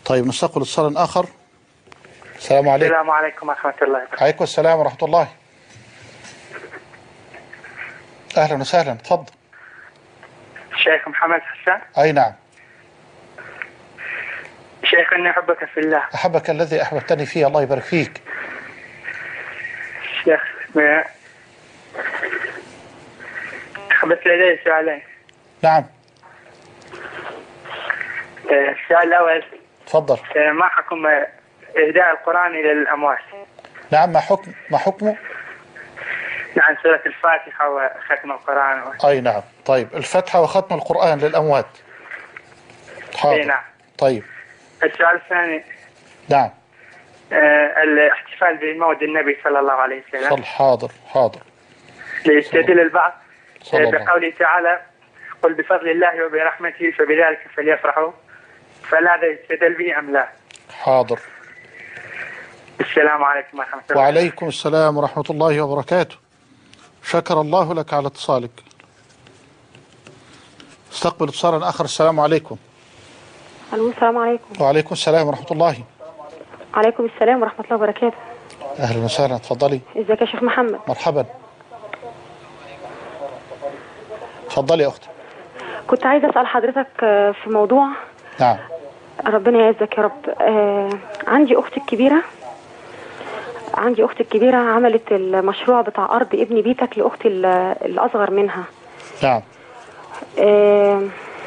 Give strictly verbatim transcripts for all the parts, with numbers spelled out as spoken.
طيب نستقبل اتصالا آخر. السلام عليكم. السلام عليكم ورحمة الله وبركاته. عليكم السلام ورحمة الله. أهلا وسهلا، تفضل. شيخ محمد حسان. أي نعم. شيخ إني أحبك في الله. أحبك الذي أحببتني فيه، الله يبارك فيك. شيخ بس لدي سؤالين. نعم. السؤال الأول، تفضل. ما حكم إهداء القرآن إلى الأموات؟ نعم، ما حكم ما حكمه؟ نعم، سورة الفاتحة وختم القرآن و... أي نعم. طيب الفتحة وختم القرآن للأموات. حاضر. أي نعم. طيب السؤال الثاني. نعم. آه الاحتفال بمولد النبي صلى الله عليه وسلم. صل. حاضر حاضر. ليستدل البعض آه بقوله تعالى: قل بفضل الله وبرحمته فبذلك فليفرحوا، فلا يستدل به أم لا؟ حاضر. السلام عليكم ورحمة الله. وعليكم السلام ورحمة الله وبركاته. شكر الله لك على اتصالك. استقبل اتصالا آخر. السلام عليكم. الو السلام عليكم. وعليكم السلام ورحمة الله. عليكم السلام ورحمة الله وبركاته. أهلا وسهلا، تفضلي. ازيك يا شيخ محمد؟ مرحبا. تفضلي يا أختي. كنت عايزة أسأل حضرتك في موضوع. نعم. ربنا يعزك يا رب. آه عندي أختي الكبيرة عندي أختي الكبيرة عملت المشروع بتاع أرض ابن بيتك لأختي الأصغر منها. نعم. آه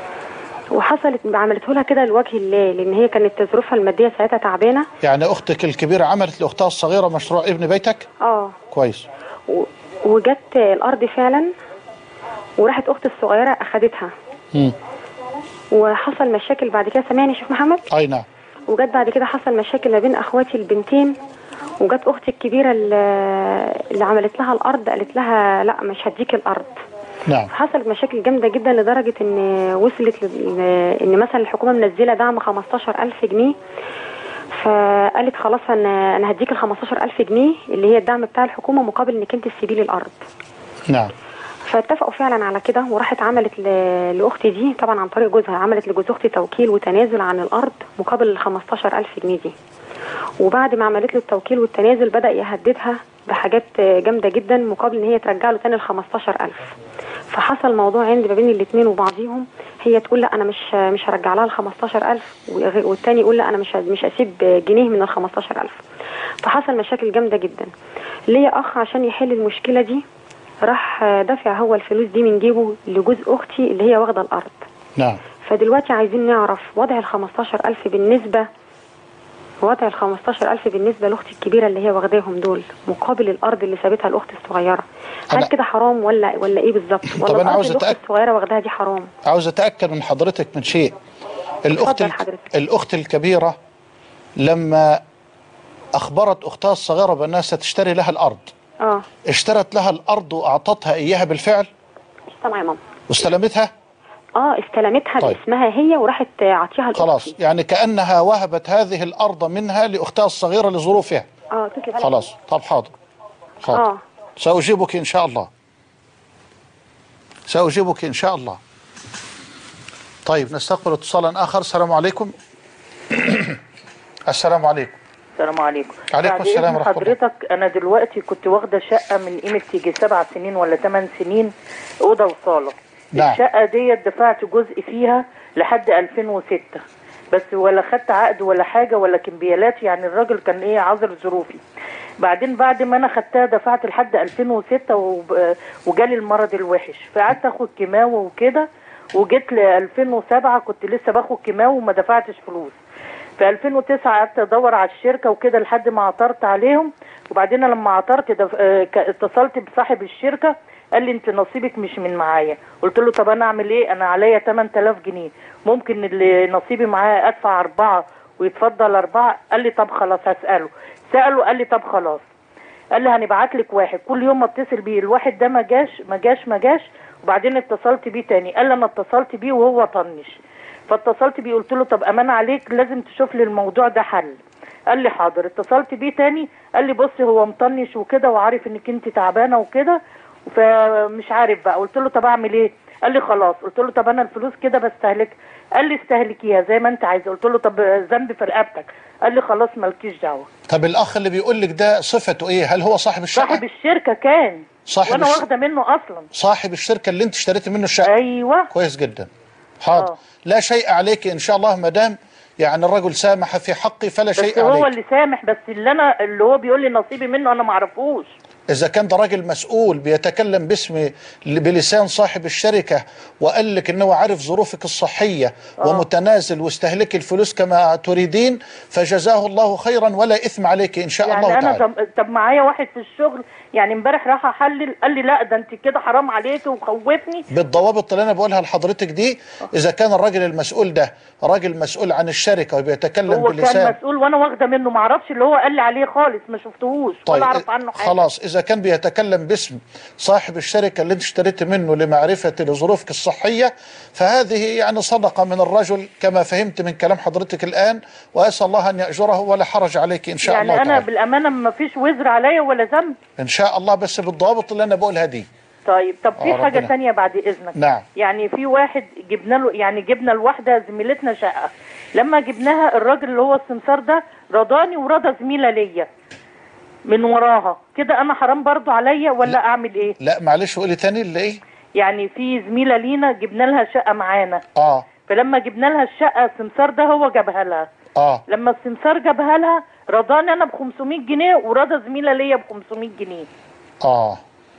وحصلت عملته لها كده لوجه الله، لأن هي كانت ظروفها المادية ساعتها تعبانة. يعني أختك الكبيرة عملت لأختها الصغيرة مشروع ابن بيتك؟ اه كويس. و... وجت الأرض فعلا، وراحت أختي الصغيرة أخدتها. امم وحصل مشاكل بعد كده. سامعني يا شيخ محمد؟ أي نعم. وجت بعد كده حصل مشاكل ما بين أخواتي البنتين، وجت أختي الكبيرة اللي عملت لها الأرض قالت لها لا مش هديك الأرض. نعم. حصلت مشاكل جامدة جدا لدرجة ان وصلت ل... ان مثلا الحكومة منزلة دعم خمستاشر ألف جنيه، فقالت خلاص انا انا هديك ال خمستاشر ألف جنيه اللي هي الدعم بتاع الحكومة مقابل انك انت تسيبي لي الأرض. نعم. فاتفقوا فعلا على كده، وراحت عملت ل... لاختي دي طبعا عن طريق جوزها، عملت لجوز اختي توكيل وتنازل عن الأرض مقابل ال خمستاشر ألف جنيه دي. وبعد ما عملت له التوكيل والتنازل بدأ يهددها بحاجات جامدة جدا مقابل ان هي ترجع له تاني ال خمستاشر ألف. فحصل موضوع عندي ما بين الاثنين وبعضيهم، هي تقول لا انا مش مش هرجع لها ال خمستاشر ألف، والتاني يقول لا انا مش مش هسيب جنيه من ال خمستاشر ألف. فحصل مشاكل جامدة جدا. ليا اخ عشان يحل المشكلة دي راح دافع هو الفلوس دي من جيبه لجوز اختي اللي هي واخدة الارض. نعم. فدلوقتي عايزين نعرف وضع ال خمستاشر ألف بالنسبة وضع ال خمستاشر ألف بالنسبة لأختي الكبيرة اللي هي واخداهم دول مقابل الأرض اللي سابتها لأختي الصغيرة. هل كده حرام ولا ولا إيه بالظبط؟ ولا طب أنا عاوز أتأكد الأخت الصغيرة واخداها دي حرام؟ عاوز أتأكد من حضرتك من شيء. الأخت ال... الأخت الكبيرة لما أخبرت أختها الصغيرة بأنها ستشتري لها الأرض، اه اشترت لها الأرض وأعطتها إياها بالفعل؟ تمام يا ماما. واستلمتها؟ اه استلمتها. طيب. باسمها هي وراحت عطيها خلاص، يعني كأنها وهبت هذه الأرض منها لأختها الصغيرة لظروفها. اه تسلم. خلاص. طب حاضر حاضر. اه سأجيبك إن شاء الله سأجيبك إن شاء الله. طيب نستقبل اتصالا آخر. السلام عليكم. السلام عليكم. السلام عليكم. عليكم السلام ورحمة الله. حضرتك أنا دلوقتي كنت واخدة شقة من قيمة تيجي سبع سنين ولا ثمان سنين، أوضة وصالة. نعم. الشقة دي دفعت جزء فيها لحد ألفين وستة، بس ولا خدت عقد ولا حاجة ولا كمبيالات، يعني الراجل كان إيه عذر ظروفي. بعدين بعد ما أنا خدتها دفعت لحد ألفين وستة وجالي المرض الوحش، فقعدت أخد كيماوي وكده، وجيت ل ألفين وسبعة كنت لسه باخد كيماوي وما دفعتش فلوس. في ألفين وتسعة قعدت ادور على الشركه وكده لحد ما عثرت عليهم، وبعدين لما عثرت اتصلت بصاحب الشركه قال لي انت نصيبك مش من معايا. قلت له طب انا اعمل ايه؟ انا عليا ثمانية آلاف جنيه، ممكن اللي نصيبي معاه ادفع اربعه ويتفضل اربعه؟ قال لي طب خلاص هساله. ساله قال لي طب خلاص، قال لي هنبعت لك واحد كل يوم ما اتصل بيه، الواحد ده ما جاش ما جاش ما جاش وبعدين اتصلت بيه تاني قال لي انا اتصلت بيه وهو طنش. فاتصلت بيه قلت له طب امان عليك لازم تشوف لي الموضوع ده حل. قال لي حاضر. اتصلت بيه تاني قال لي بصي هو مطنش وكده وعارف انك انت تعبانه وكده فمش عارف بقى. قلت له طب اعمل ايه؟ قال لي خلاص. قلت له طب انا الفلوس كده بستهلك. قال لي استهلكيها زي ما انت عايزه. قلت له طب ذنبي في رقبتك. قال لي خلاص مالكيش دعوه. طب الاخ اللي بيقول لك ده صفته ايه؟ هل هو صاحب الشقه؟ صاحب الشركه كان، صاحب وانا الش... واخده منه اصلا. صاحب الشركه اللي انت اشتريتي منه الشقه. ايوه كويس جدا. حاضر. آه. لا شيء عليك ان شاء الله، ما دام يعني الرجل سامح في حقي فلا شيء بس عليك. هو اللي سامح، بس اللي انا اللي هو بيقول لي نصيبي منه انا ما اعرفوش. إذا كان ده راجل مسؤول بيتكلم باسم بلسان صاحب الشركة وقال لك إنه عارف ظروفك الصحية أوه. ومتنازل واستهلك الفلوس كما تريدين، فجزاه الله خيرا ولا إثم عليك إن شاء يعني الله أنا تعالى. طب, طب معايا واحد في الشغل يعني امبارح راح أحلل قال لي لا ده أنت كده حرام عليك وخوفني. بالضوابط اللي أنا بقولها لحضرتك دي، إذا كان الراجل المسؤول ده راجل مسؤول عن الشركة وبيتكلم هو بلسان، هو كان مسؤول وأنا واخدة منه، ما أعرفش اللي هو قال لي عليه خالص، ما شفتهوش طيب ولا أعرف عنه حاجة. خلاص إذا كان بيتكلم باسم صاحب الشركة اللي انت اشتريت منه لمعرفة لظروفك الصحية، فهذه يعني صدقة من الرجل كما فهمت من كلام حضرتك الآن، وأسأل الله أن يأجره ولا حرج عليك إن شاء يعني الله يعني أنا تعالى. بالأمانة ما فيش وزر عليا ولا ذنب إن شاء الله، بس بالضوابط اللي أنا بقولها دي. طيب طب في آه حاجة ربنا. تانية بعد إذنك. نعم. يعني في واحد جبنا له، يعني جبنا لواحدة زميلتنا شقة، لما جبناها الراجل اللي هو السمسار ده رضاني ورضى زميلة ليا من وراها كده، انا حرام برضو عليا ولا لا. اعمل ايه؟ لا معلش قولي تاني اللي ايه؟ يعني في زميله لينا جبنا لها شقه معانا، اه فلما جبنا لها الشقه السمسار ده هو جابها لها. اه لما السمسار جابها لها رضاني انا ب خمسمية جنيه ورضى زميله ليا ب خمسمية جنيه. اه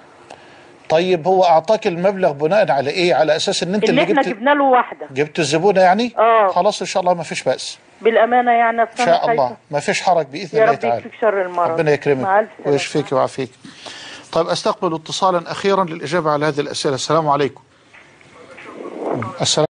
طيب هو اعطاك المبلغ بناء على ايه؟ على اساس ان انت اللي اللي احنا جبت جبنا له واحده جبت الزبونه يعني؟ اه خلاص ان شاء الله ما فيش بأس. بالامانه يعني ان شاء الله ما فيش حرج باذن يا الله رب تعالى. يكفيك شر المرض. ربنا يكرمك مع الف سلامه ويشفيك ويعافيك. طيب استقبل اتصالا اخيرا للاجابه على هذه الاسئله. السلام عليكم. السلام